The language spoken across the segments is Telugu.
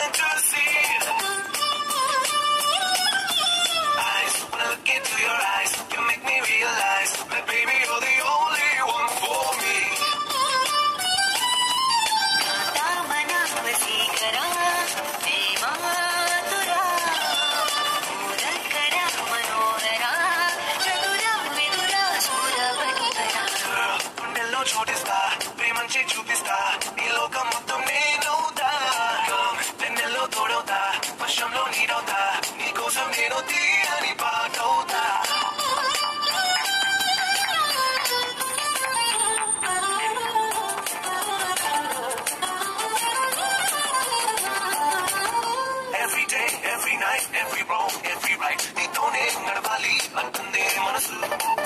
fantasy. Eyes, when I look into your eyes, you make me realize that baby you're the only one for me. చూపిస్తా ప్రేమంచి చూపిస్తా ఈ లోకం మొత్తం నేనవుతా వెన్నెల్లో తోడవుతా వర్షంలో నీడవుతా నీ కోసం నేను తీయని పాటవుతా Every day, every night, every wrong, every right నీతోనే నడవాలి అంటుంది మనసు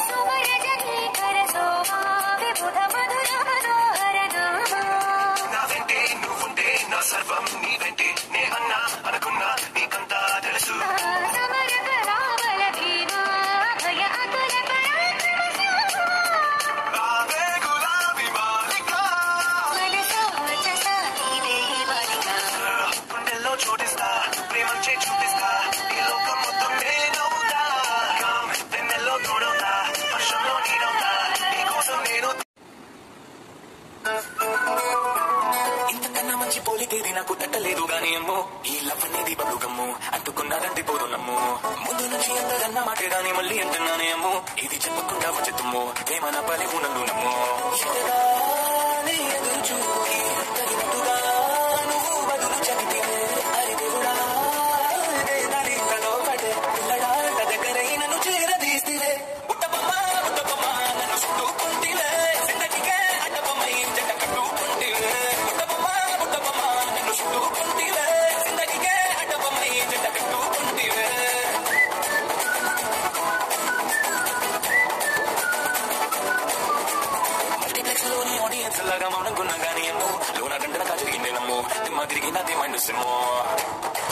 నా వెంటే నువ్వుంటే నా సర్వం నీ వెంటే నే అన్నా అనుకున్నా నీకంతా తెలుసు రావే గులాబీ బాలిక గుండెల్లో చోటిస్తా ప్రేమంచే చూపిస్తా ఈ లోకం మొత్తం నేనవుతా వెన్నెల్లో తోడవుతా వర్షంలో నీడవుతా నీ కోసం నేను ఇంతకన్నా మంచి పోలికేది నాకు తట్టలేదు గానీ అమ్మో ఈ లవ్ అనేది బలుగమ్ము అంటుకున్నాదంటే పోదు నమ్ము ముందు నుంచి ఎంతకన్నా మాట్లాడాని మళ్ళీ అంటున్నానే అమ్ము ఇది చెప్పకుండా వచ్చేతుమ్ము ప్రేమ నా పని నన్ను నమ్ము ఎదురు చూకి తగినట్టుగా నువ్వు బదులు చదివితే అది దేవుడా దాని తలో పడే పిల్లడా దగ్గరై నన్ను చేరదీస్తే బుట్టబొమ్మ బుట్టబొమ్మ నన్ను చుట్టుకుంటిలే జిందగీకే అడ్డబొమ్మై జంట కట్టుకుంటిలే బుట్టబొమ్మ బుట్టబొమ్మ నన్ను చుట్టుకుంటిలే జిందగీకే అడ్డబొమ్మై జంట కట్టుకుంటిలే మల్టీప్లెక్స్ లోని ఆడియన్స్ లాగా మౌనంకున్నా గానీ ఏమో లోన గంటల కాచరిగిందే నమ్ము తిమ్మ తిరిగి నాది మైండ్ సిమ్మో